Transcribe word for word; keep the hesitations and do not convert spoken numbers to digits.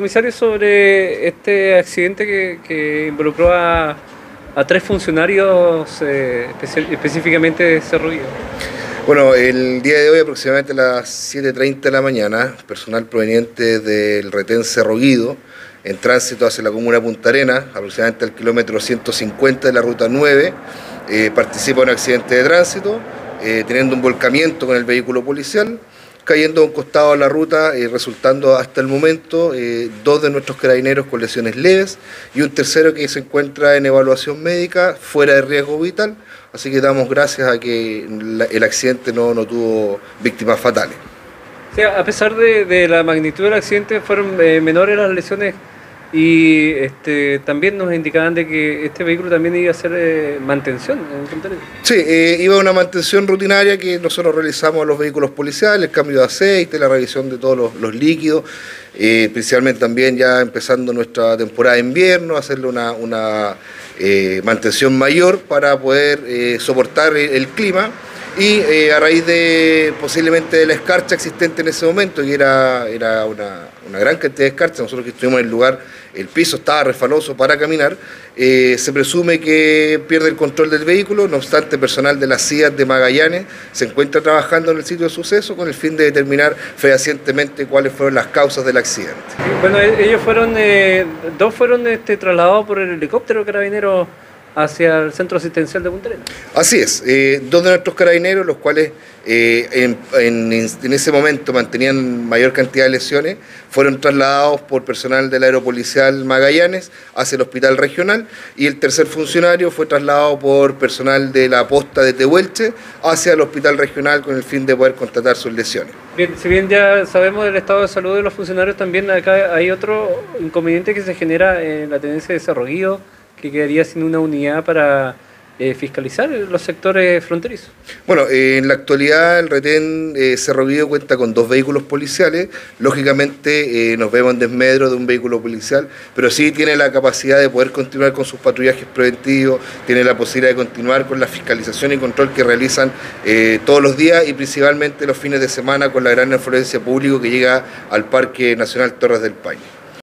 Comisario, sobre este accidente que, que involucró a, a tres funcionarios, eh, especi específicamente de Cerro Guido. Bueno, el día de hoy, aproximadamente a las siete treinta de la mañana, personal proveniente del retén Cerro Guido, en tránsito hacia la comuna de Punta Arenas, aproximadamente al kilómetro ciento cincuenta de la ruta nueve, eh, participa en un accidente de tránsito, eh, teniendo un volcamiento con el vehículo policial, cayendo a un costado de la ruta, eh, resultando hasta el momento eh, dos de nuestros carabineros con lesiones leves y un tercero que se encuentra en evaluación médica fuera de riesgo vital, así que damos gracias a que la, el accidente no, no tuvo víctimas fatales. O sea, a pesar de, de la magnitud del accidente, fueron eh, menores las lesiones y este, también nos indicaban de que este vehículo también iba a hacer eh, mantención en Punta Arenas. Sí, eh, iba a una mantención rutinaria que nosotros realizamos a los vehículos policiales, el cambio de aceite, la revisión de todos los, los líquidos, eh, principalmente también ya empezando nuestra temporada de invierno, hacerle una, una eh, mantención mayor para poder eh, soportar el, el clima. Y eh, a raíz de posiblemente de la escarcha existente en ese momento, que era, era una, una gran cantidad de escarcha, nosotros que estuvimos en el lugar, el piso estaba resbaloso para caminar, eh, se presume que pierde el control del vehículo, no obstante personal de las C I A de Magallanes se encuentra trabajando en el sitio de suceso con el fin de determinar fehacientemente cuáles fueron las causas del accidente. Bueno, ellos fueron, eh, dos fueron este, trasladados por el helicóptero carabinero hacia el centro asistencial de Punta Arenas. Así es, eh, dos de nuestros carabineros, los cuales eh, en, en, en ese momento mantenían mayor cantidad de lesiones, fueron trasladados por personal del Aeropolicial Magallanes hacia el hospital regional, y el tercer funcionario fue trasladado por personal de la posta de Tehuelche hacia el hospital regional con el fin de poder constatar sus lesiones. Bien, si bien ya sabemos del estado de salud de los funcionarios, también acá hay otro inconveniente que se genera en la tenencia de Cerro Guido, que quedaría sin una unidad para eh, fiscalizar los sectores fronterizos. Bueno, eh, en la actualidad el retén eh, Cerro Guido cuenta con dos vehículos policiales, lógicamente eh, nos vemos en desmedro de un vehículo policial, pero sí tiene la capacidad de poder continuar con sus patrullajes preventivos, tiene la posibilidad de continuar con la fiscalización y control que realizan eh, todos los días y principalmente los fines de semana con la gran afluencia pública que llega al Parque Nacional Torres del Paine.